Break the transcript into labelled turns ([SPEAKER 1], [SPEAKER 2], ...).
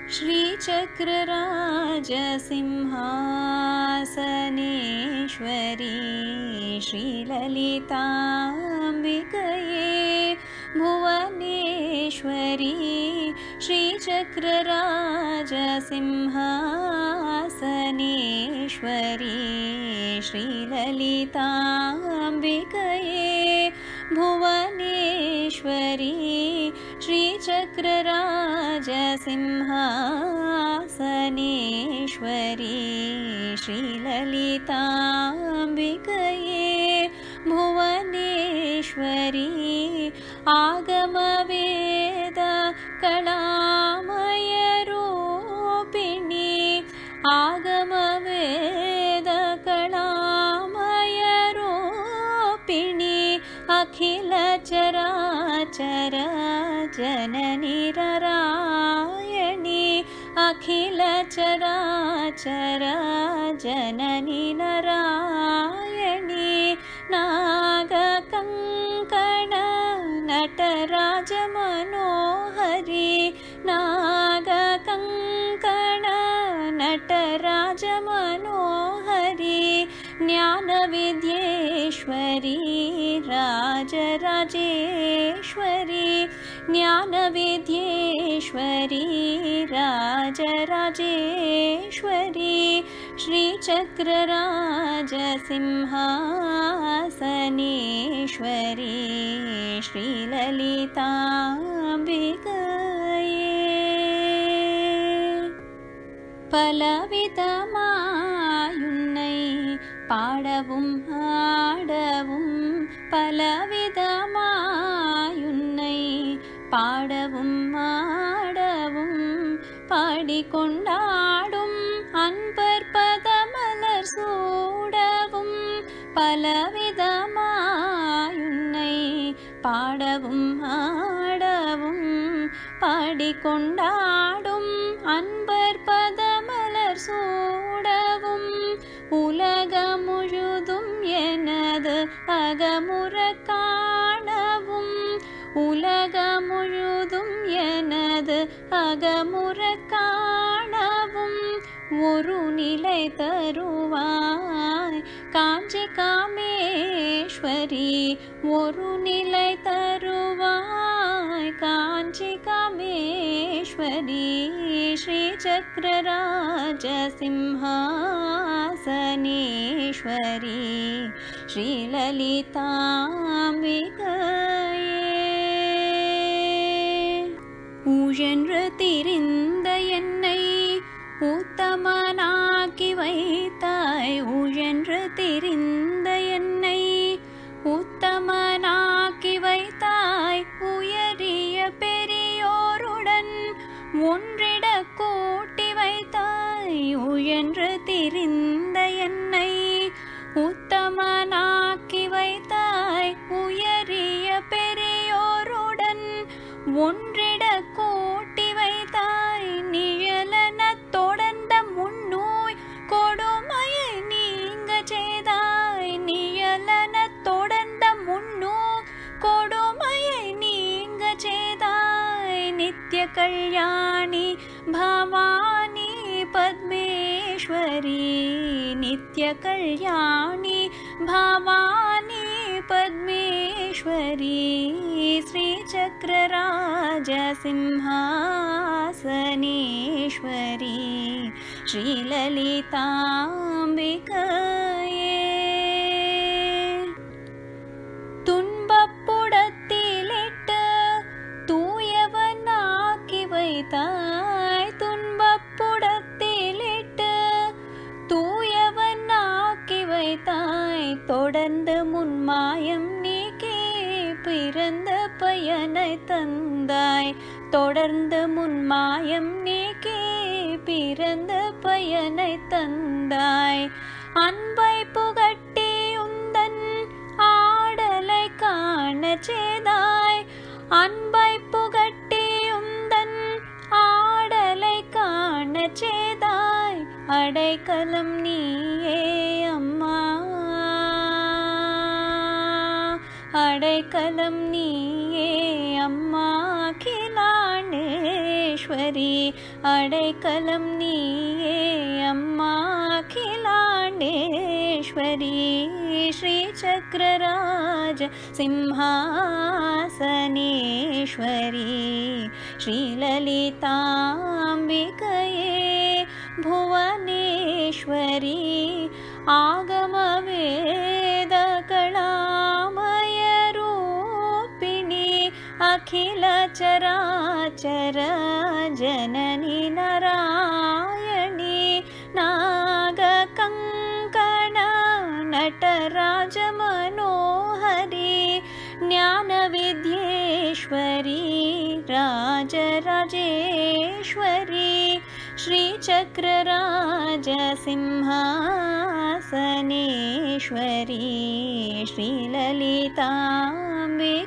[SPEAKER 1] श्रीचक्रराजसिंहासनेश्वरी श्रीललिताम्बिकये भुवनेश्वरी श्रीचक्रराजसिंहासनेश्वरी श्रीललिताम्बिकये भुवनेश्वरी श्रीचक्रराजसिंहासनेश्वरी श्रीललिताम्बिकये भुवनेश्वरी आगमवेद कलामयरूपिणी आगमवेद कलामयरूपिणी अखिल चराचर जननी नारायणी अखिल चराचर जननी नारायणी नागकङ्कण नटराज मनोहरी नागकङ्कण नटराज मनोहरी ज्ञानविद्येश्वरी राजराजेश्वरी ज्ञानविद्येश्वरी राजराजेश्वरी श्रीचक्रराजसिंहासनेश्वरी श्रीललिताम्बिकये பலவிதமாயுன்னை பாடவும் ஆடவும் பலவிதமாயுன்னை பாடவும் ஆடவும் பாடிக்கொண்டாடும் அன்பர் பதமலர் சூடவும் பலவிதமாயுன்னை பாடவும் ஆடவும் பாடிக்கொண்டாடும் அன்பர் பதமலர் சூடவும் உலகமுழுதும் எனது அகமுற காணவும் உலகமுழுதும் எனது அகமுற காணவும் ஒரு நிலை தருவாய் காஞ்சி காமேஸ்வரி ஒரு நிலை தருவாய் காஞ்சி காமேஸ்வரி श्रीचक्रराजसिंहासनेश्वरी श्रीललिताम्बिकये ஊழென்று திரிந்த என்னை உத்தமனாக்கி வைத்தாய் ஊழென்று திரிந்த என்னை உத்தமனாக்கி வைத்தாய் உயரிய பெரியோருடன் ஒன்றிட கூட்டி வைத்தாய் ஊழென்று திரிந்த என்னை உத்தமனாக்கி வைத்தாய் உயரிய பெரியோருடன் ஒன்றிட கூட்டி வைத்தாய் நிழலன தொடர்ந்த முன்னோய் கொடுமையை நீங்க செய்தாய் நிழலன தொடர்ந்த முன்னோய் கொடுமையை நீங்க செய்தாய் நித்ய கல்யாணி பவானி பத்மேஸ்வரி நித்ய கல்யாணி பவானி பத்மேஸ்வரி श्रीचक्रराजसिंहासनेश्वरी श्रीललिताम्बिकये துன்பப்புடத்திலிட்டு தூயவனாக்கி வைத்தாய் துன்பப்புடத்திலிட்டு தூயவனாக்கி வைத்தாய் தொடர்ந்து முன்மாயம் நீக்கி பிறந்த பயனை தந்தாய் தொடர்ந்து முன்மாயம் நீக்கி பிறந்த பயனை தந்தாய் அன்பை புகட்டி உந்தன் ஆடலை காண செய்தாய் அன்பை புகட்டி உந்தன் ஆடலை காண செய்தாய் அடைக்கலம் நீயே அம்மா அடைக்கலம் நீயே அம்மா அகிலாண்டேஸ்வரி अडैकलं नीये अम्मा अखिलाण्डेश्वरी श्रीचक्रराज सिंहासनेश्वरी श्रीललिताम्बिकये भुवनेश्वरी आगमवेदकलामयरूपिणी अखिलचराचर जननी नारायणी नागकङ्कण नटराजमनोहरी ज्ञानविद्येश्वरी राजराजेश्वरी श्रीचक्रराज सिंहासनेश्वरी श्रीललिताम्बिकये